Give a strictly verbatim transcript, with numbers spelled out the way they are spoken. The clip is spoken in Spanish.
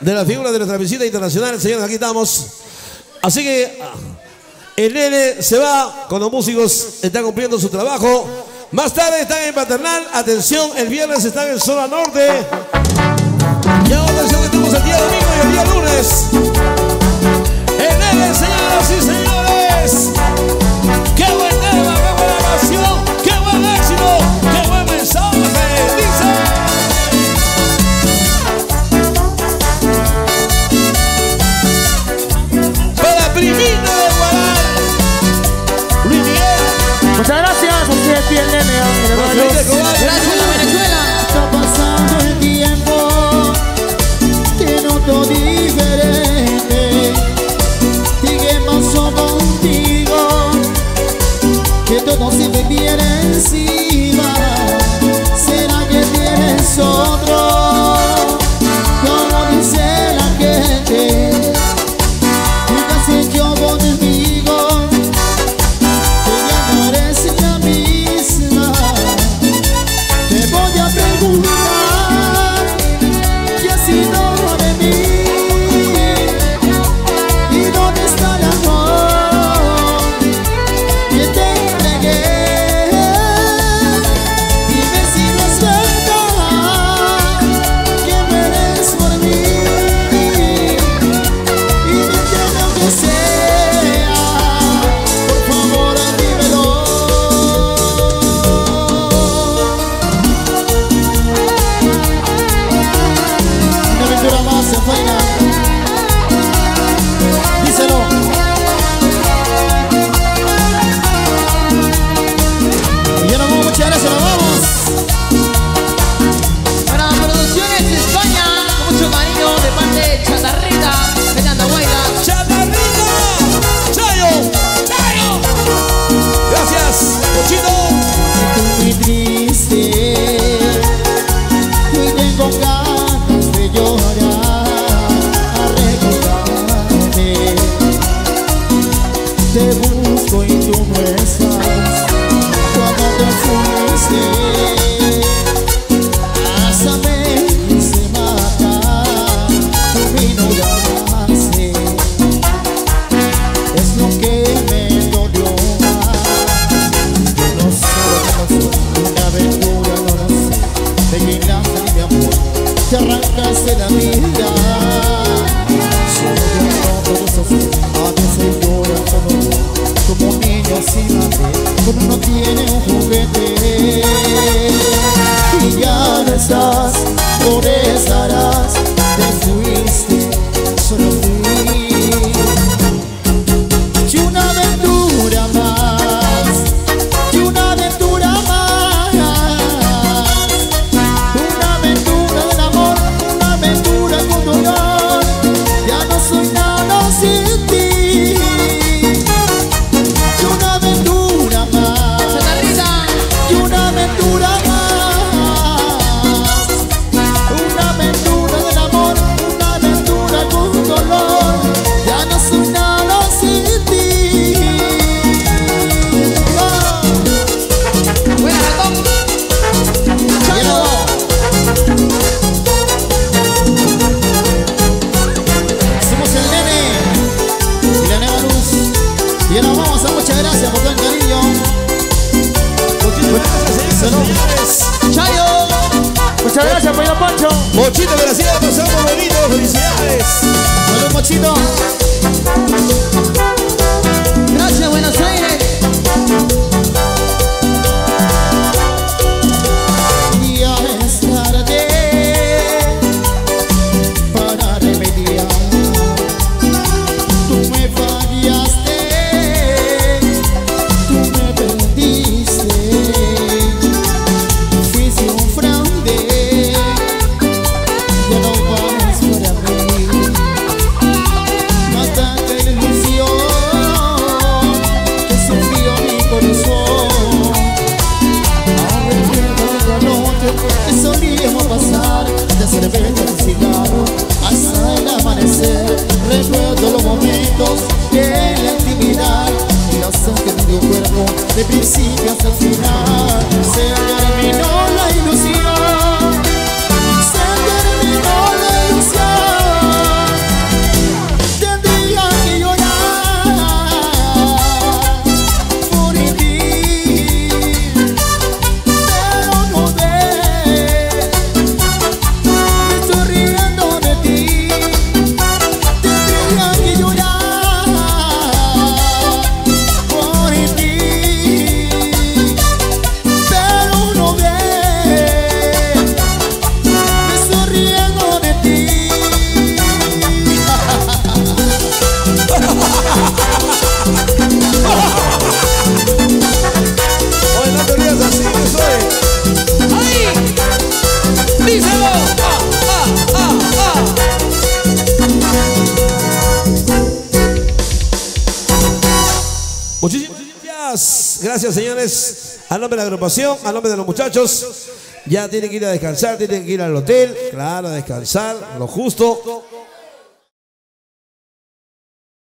de la figura de nuestra visita internacional, señores, aquí estamos. Así que el nene se va con los músicos, está cumpliendo su trabajo. Más tarde están en Paternal, atención, el viernes están en Zona Norte. Y ahora atención que estamos el día domingo y el día lunes. El nene, señoras y señores. ¡Qué buen tema, qué buena canción, qué buen éxito, qué buen mensaje! Dice. Para Primita de Guaral, Luis Miguel. Muchas gracias, así es fiel nene. Gracias a la Venezuela. Está pasando el tiempo, te noto diferente. ¿Y qué pasó contigo? Que todo se me viene encima. ¿Será que tienes otro? Como dice la gente, ¿qué has hecho conmigo? Que ya no eres la misma. Te voy a preguntar qué ha sido de mí y dónde está el amor que te entregué. Dime si no es verdad que mueres por mí y me quiero que sea. Por favor, dímelo. Una aventura más en faena. Díselo. Y ya nos vamos, muchas gracias, nos vamos. Para Producciones de España, con mucho cariño de parte de Chatarrita, Fernanda Guaira. ¡Chatarrita! ¡Chayo! ¡Chayo! Gracias, Pochito. Estoy muy triste y tengo ganas de llorar a recordarte. Te busco y tú no estás. Cuando te fuiste, pásame y se mata. Tú me ignoraste. Es lo que me dolió más. Yo no sé, no sé, una aventura, no lo sé. De que nace mi amor, te arrancaste la vida. Solo yo no puedo sufrir, a veces llora como, como niño sin madre, cuando no tiene un juguete. Y ya no estás, ¿dónde estarás? Te fuiste, solo fui. Y una aventura más, y una aventura más. Una aventura del amor, una aventura con dolor. Ya no soy nada sin ti. Y una aventura más, Chatarrita. y una aventura más. Una aventura del amor, una aventura con dolor. Ya no soy nada sin ti. Oh. Buena, ratón. Chayo. Somos el nene y la nueva luz. Y ahora vamos a muchas gracias por todo el cariño. Señores, Chayo. Muchas gracias, Pollo Poncho. Pochito, que la siga pasando bonito. Felicidades. Salud, Mochito. Gracias, Buenos Aires. Ya es tarde para remediar. Tú me fallaste, tú me perdiste. Fuiste un fraude, ya no vales para mí. Mataste la ilusión que sufrió mi corazón. Ahora recuerdo la noche que solíamos pasar, de cerveza y cigarro hasta el amanecer. Recuerdo los momentos de la intimidad y la sangre de tu cuerpo, de principio hasta el final. Se terminó la ilusión, se terminó la ilusión. gracias señores, a nombre de la agrupación, a nombre de los muchachos. Ya tienen que ir a descansar, tienen que ir al hotel, claro, a descansar, lo justo.